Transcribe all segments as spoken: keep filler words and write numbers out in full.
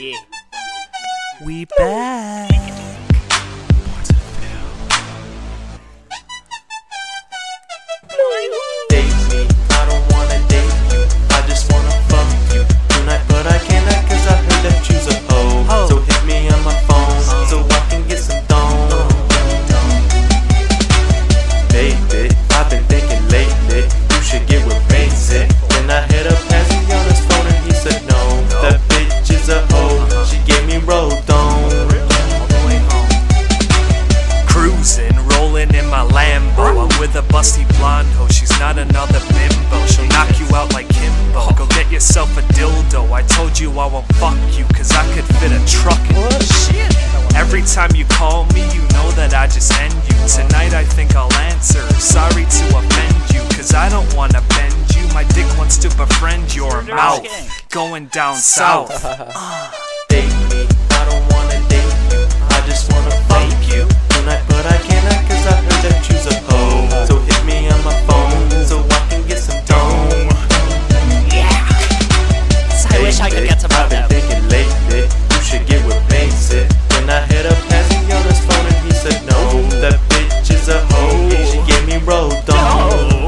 Yeah. We back. Date me, I don't wanna date you, I just wanna fuck you tonight, but I cannot cause I heard that you's a hoe. Oh. So hit me on my phone so I can get some dome. Baby, I've been thinking lately you should get with basic. Then I hit up Passy on his phone and he said no, that bitch is a hoe. She gave me road dome. Cruising, rolling in my Lambo. I'm with a busty blonde hoe. She's not another bimbo. She'll knock you out like Kimbo. Go get yourself a dildo. I told you I won't fuck you, cause I could fit a truck in you. Every time you call me, you know that I just end you. Tonight I think I'll answer. Sorry to offend you, cause I don't wanna bend you. My dick wants to befriend your mouth. Going down south. Date me, I don't wanna date you, I just wanna fuck you tonight, but I cannot cause I heard that you's a hoe. So hit me on my phone so I can get some dome. I wish I could get some I've been of them. thinking lately you should get with basic. Then I hit up Passy on his phone and he said no, that bitch is a hoe. She gave me road dome.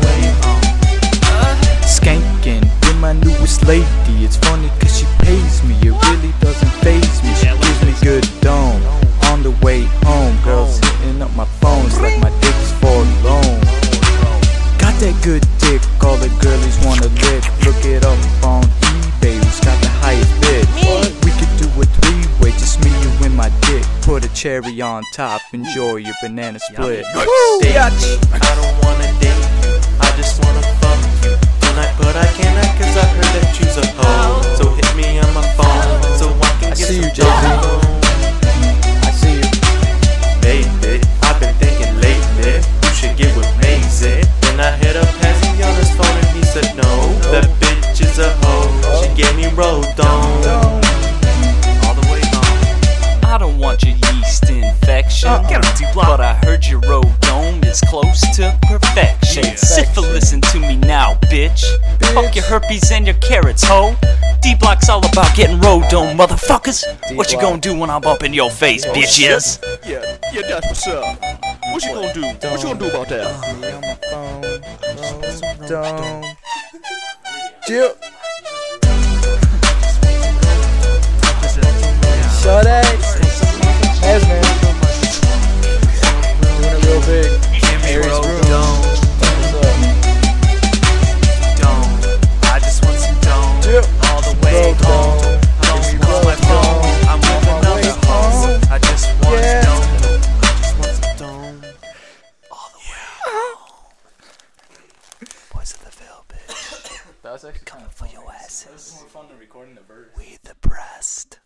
Skanking with my newest lady. It's funny cause she pays me, it really doesn't faze me. She gives me good dome on the way home. Girls hitting up my phones like my dick is for a loan. Got that good dick, all the girlies wanna lick. Look it up on eBay, who's got the highest bid? We could do a three-way, just me, you and my dick. Put a cherry on top, enjoy your banana split. Date me, I don't wanna date you, I just wanna fuck you tonight, but I cannot cause I heard that you's a hoe. So hit me on my phone so I can I get see you, some Jay-Z. dome. I see you. Baby, I've been thinking lately you should get with Maisie. Then I hit up Passy on his phone and he said no, that bitch is a hoe. She gave me road dome. All the way home. I don't want your yeast infection, Get him, D-Block. but I heard your road dome is close to perfection. Yeah. Syphilis, listen to me now, bitch. Fuck your herpes and your carrots, ho. D-Block's all about getting road dome, motherfuckers. What you gonna do when I'm up in your face, bitches? Yeah, yeah, that's what's up. What you gonna do? What you gonna do about that? On my phone, dome. Chill. Shawty. Yes, man. Doing it real big. Give me Aries road room. dome, What's up? dome. I just want some dome. Chill. All the way Road home. dome. Don't Give me call my road phone. dome. I'm with On my way another hoe. home. I just want Yeah. dome. I just want some dome. All the way home. Boys of the Ville, bitch. That was actually Coming for your asses. more fun than recording the verse. We the breast.